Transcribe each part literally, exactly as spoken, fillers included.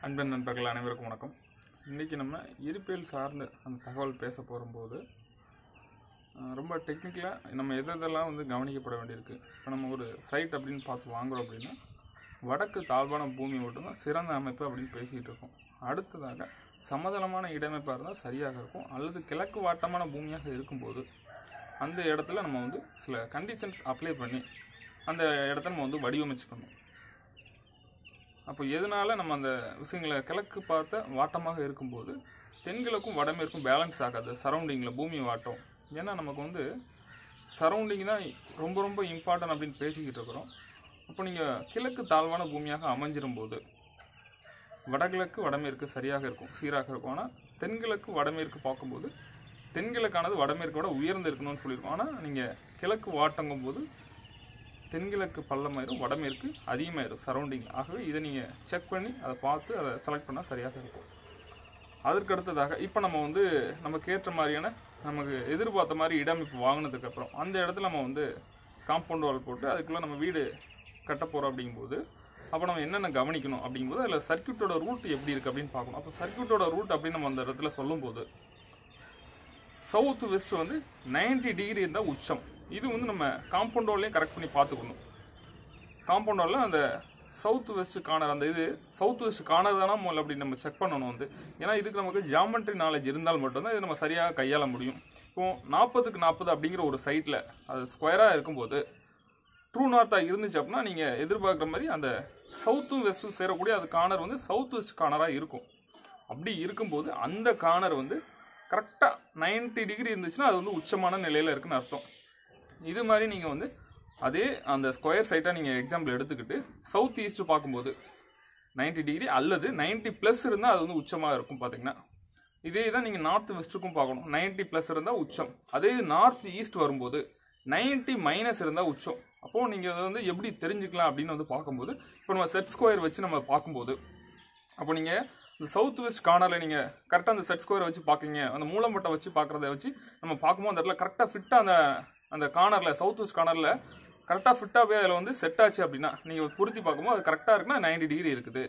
அன்பன் நண்பர்கள் அனைவருக்கும் வணக்கம். இன்றைக்கி நம்ம இயற்பியல் சார்ந்து அந்த தகவல் பேச போகும்போது ரொம்ப டெக்னிக்கலாக நம்ம எது எதெல்லாம் வந்து கவனிக்கப்பட வேண்டியிருக்கு. இப்போ நம்ம ஒரு சைட் அப்படின்னு பார்த்து வாங்குகிறோம் அப்படின்னா வடக்கு தாழ்வான பூமி மட்டும்தான் சிறந்த அமைப்பு அப்படின்னு பேசிகிட்டு இருக்கோம். அடுத்ததாக சமதளமான இடமைப்பாக இருந்தால் சரியாக இருக்கும், அல்லது கிழக்கு வாட்டமான பூமியாக இருக்கும்போது அந்த இடத்துல நம்ம வந்து சில கண்டிஷன்ஸ் அப்ளை பண்ணி அந்த இடத்த நம்ம வந்து வடிவமைச்சுக்கணும். அப்போ எதனால் நம்ம அந்த விஷயங்களை கிழக்கு பார்த்த வாட்டமாக இருக்கும்போது தென்கிழக்கும் வடமேற்கும் பேலன்ஸ் ஆகாது சரௌண்டிங்கில் பூமி வாட்டம். ஏன்னா நமக்கு வந்து சரௌண்டிங் தான் ரொம்ப ரொம்ப இம்பார்ட்டன்ட் அப்படின்னு பேசிக்கிட்டு இருக்கிறோம். அப்போ நீங்கள் கிழக்கு தாழ்வான பூமியாக அமைஞ்சிரும் போது வடகிழக்கு வடமேற்கு சரியாக இருக்கும், சீராக இருக்கும். ஆனால் தென்கிழக்கு வடமேற்கு பார்க்கும்போது தென்கிழக்கானது வடமேற்கு விட உயர்ந்து இருக்கணும்னு சொல்லியிருக்கோம். ஆனால் நீங்கள் கிழக்கு வாட்டங்கும் போது தென்கிழக்கு பள்ளமாயிரும், வடமேற்கு அதிகமாயிரும் சரௌண்டிங். ஆகவே இதை நீங்கள் செக் பண்ணி அதை பார்த்து அதை செலக்ட் பண்ணால் சரியாக இருக்கும். அதற்கு அடுத்ததாக இப்போ நம்ம வந்து நமக்கு ஏற்ற மாதிரியான நமக்கு எதிர்பார்த்த மாதிரி இடம் இப்போ வாங்கினதுக்கப்புறம் அந்த இடத்துல நம்ம வந்து காம்பவுண்ட் வால் போட்டு அதுக்குள்ளே நம்ம வீடு கட்ட போகிறோம் அப்படிங்கும்போது அப்போ நம்ம என்னென்ன கவனிக்கணும் அப்படிங்கும்போது அதில் சர்க்யூட்டோட ரூட் எப்படி இருக்குது அப்படின்னு பார்க்கணும். அப்போ சர்க்யூட்டோட ரூட் அப்படின்னு நம்ம அந்த இடத்துல சொல்லும்போது சவுத் வெஸ்ட் வந்து நைன்டி டிகிரி இருந்தால் உச்சம். இது வந்து நம்ம காம்பவுண்ட் வால்லையும் கரெக்ட் பண்ணி பார்த்துக்கணும். காம்பவுண்ட் வாலில் அந்த சவுத் வெஸ்ட் கார்னர் அந்த இது சவுத் வெஸ்ட் கார்னர் தானா முதல்ல அப்படி நம்ம செக் பண்ணணும் வந்து. ஏன்னா இதுக்கு நமக்கு ஜாமெட்ரி நாலேஜ் இருந்தால் மட்டும்தான் இது நம்ம சரியாக கையாள முடியும். இப்போ நாற்பதுக்கு நாற்பது அப்படிங்கிற ஒரு சைட்டில் அது ஸ்கொயராக இருக்கும்போது ட்ரூ நார்த்தாக இருந்துச்சு அப்படின்னா நீங்கள் எதிர்பார்க்குற மாதிரி அந்த சவுத்தும் வெஸ்ட்டும் சேரக்கூடிய அது கார்னர் வந்து சவுத் வெஸ்ட் கார்னராக இருக்கும். அப்படி இருக்கும்போது அந்த கார்னர் வந்து கரெக்டாக நைன்டி டிகிரி இருந்துச்சுன்னா அது வந்து உச்சமான நிலையில் இருக்குன்னு அர்த்தம். இது மாதிரி நீங்கள் வந்து அதே அந்த ஸ்கொயர் சைட்டாக நீங்கள் எக்ஸாம்பிள் எடுத்துக்கிட்டு சவுத் ஈஸ்ட் பார்க்கும்போது நைன்டி டிகிரி அல்லது நைன்டி ப்ளஸ் இருந்தால் அது வந்து உச்சமாக இருக்கும் பார்த்தீங்கன்னா. இதே தான் நீங்கள் நார்த் வெஸ்ட்டுக்கும் பார்க்கணும். நைன்டி ப்ளஸ் இருந்தால் உச்சம். அதே நார்த் ஈஸ்ட் வரும்போது நைன்டி மைனஸ் இருந்தால் உச்சம். அப்போது நீங்கள் அதை வந்து எப்படி தெரிஞ்சுக்கலாம் அப்படின்னு வந்து பார்க்கும்போது இப்போ நம்ம செட் ஸ்கொயர் வச்சு நம்ம பார்க்கும்போது அப்போ நீங்கள் இந்த சவுத் வெஸ்ட் கார்னரில் நீங்கள் கரெக்டாக அந்த செட் ஸ்கொயரை வச்சு பார்க்குறீங்க, அந்த மூலம்பட்டை வச்சு பார்க்குறத வச்சு நம்ம பார்க்கும்போது அந்த இடத்துல கரெக்டாக ஃபிட்டாக அந்த அந்த கார்னரில் சவுத் வெஸ்ட் கார்னரில் கரெக்டாக ஃபிட்டாக போய் அதில் வந்து செட் ஆச்சு அப்படின்னா நீங்கள் பொருத்தி பார்க்கும்போது அது கரெக்டாக இருக்குன்னா நைன்டி டிகிரி இருக்குது.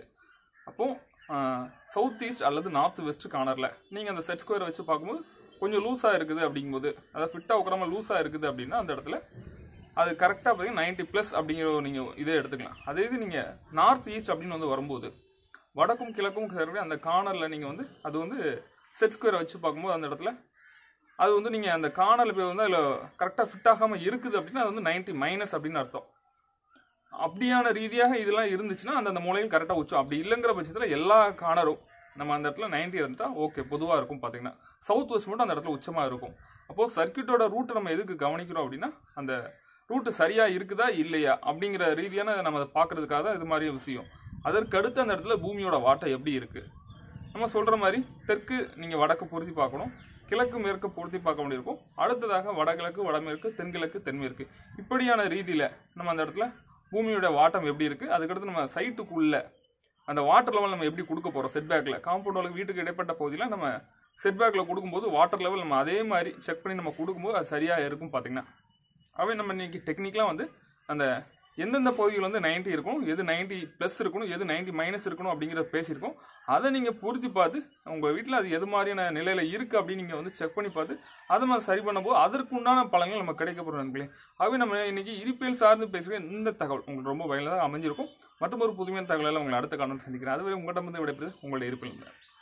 அப்போது சவுத் ஈஸ்ட் அல்லது நார்த் வெஸ்ட் கார்னரில் நீங்கள் அந்த செட் ஸ்கொயரை வச்சு பார்க்கும்போது கொஞ்சம் லூஸாக இருக்குது அப்படிங்கும்போது அதாவது ஃபிட்டாக உட்காராமல் லூஸாக இருக்குது அப்படின்னா அந்த இடத்துல அது கரெக்டாக பார்த்தீங்கன்னா நைன்டி ப்ளஸ் அப்படிங்கிற நீங்கள் இதே எடுத்துக்கலாம். அதே இது நீங்கள் நார்த் ஈஸ்ட் அப்படின்னு வந்து வரும்போது வடக்கும் கிழக்கும் அந்த கார்னரில் நீங்கள் வந்து அது வந்து செட் ஸ்கொயரை வச்சு பார்க்கும்போது அந்த இடத்துல அது வந்து நீங்கள் அந்த கார்னரில் போய் வந்து அதில் கரெக்டாக ஃபிட் ஆகாமல் இருக்குது அப்படின்னா அது வந்து நைன்டி மைனஸ் அப்படின்னு அர்த்தம். அப்படியான ரீதியாக இதெல்லாம் இருந்துச்சுன்னா அந்த அந்த மூலையில் கரெக்டாக உச்சம். அப்படி இல்லைங்கிற பட்சத்தில் எல்லா கார்னரும் நம்ம அந்த இடத்துல நைன்டி இருந்துட்டால் ஓகே பொதுவாக இருக்கும். பார்த்தீங்கன்னா சவுத் வெஸ்ட் மட்டும் அந்த இடத்துல உச்சமாக இருக்கும். அப்போது சர்க்யூட்டோட ரூட்டை நம்ம எதுக்கு கவனிக்கிறோம் அப்படின்னா அந்த ரூட்டு சரியாக இருக்குதா இல்லையா அப்படிங்கிற ரீதியான நம்ம அதை பார்க்கறதுக்காக தான் இது மாதிரி விஷயம். அதற்கு அடுத்து அந்த இடத்துல பூமியோட வாட்டம் எப்படி இருக்குது நம்ம சொல்கிற மாதிரி தெற்கு நீங்கள் வடக்கு பொருத்தி பார்க்கணும், கிழக்கு மேற்கு பொருத்தி பார்க்க வேண்டியிருக்கும். அடுத்ததாக வடகிழக்கு வடமேற்கு தென்கிழக்கு தென்மேற்கு இப்படியான ரீதியில் நம்ம அந்த இடத்துல பூமியோட வாட்டம் எப்படி இருக்குது, அதுக்கடுத்து நம்ம சைட்டுக்குள்ள அந்த வாட்டர் லெவல் நம்ம எப்படி கொடுக்க போகிறோம். செட்பேக்கில் காம்பவுண்ட் வாலுக்கு வீட்டுக்கு இடைப்பட்ட பகுதியில் நம்ம செட்பேக்கில் கொடுக்கும்போது வாட்டர் லெவல் நம்ம அதே மாதிரி செக் பண்ணி நம்ம கொடுக்கும்போது அது சரியாக இருக்கும். பார்த்தீங்கன்னா அவை நம்ம இன்னைக்கு டெக்னிக்கலாக வந்து அந்த எந்தெந்த பகுதிகள் வந்து நைன்டி இருக்கணும், எது நைன்டி ப்ளஸ் இருக்கணும், எது நைன்டி மைனஸ் இருக்கணும் அப்படிங்கிறத பேசியிருக்கோம். அதை நீங்கள் பொருத்தி பார்த்து உங்கள் வீட்டில் அது எது மாதிரியான நிலையில் இருக்குது அப்படின்னு நீங்கள் வந்து செக் பண்ணி பார்த்து அதை மாதிரி சரி பண்ணும்போது அதற்கு உண்டான பலன்கள் நம்ம கிடைக்கப்படும் நண்பர்களே. ஆகவே நம்ம இன்னைக்கு இயற்பியல் சார்ந்து பேசுகிற இந்த தகவல் உங்களுக்கு ரொம்ப பயனுள்ளதாக அமைஞ்சிருக்கும். மற்றும் ஒரு புதுமையான தகவலால் உங்களை அடுத்த காலம் சந்திக்கிறேன். அதுவரை உங்கள்கிட்ட வந்து விடைபெறுது உங்களுடைய இயற்பியல்.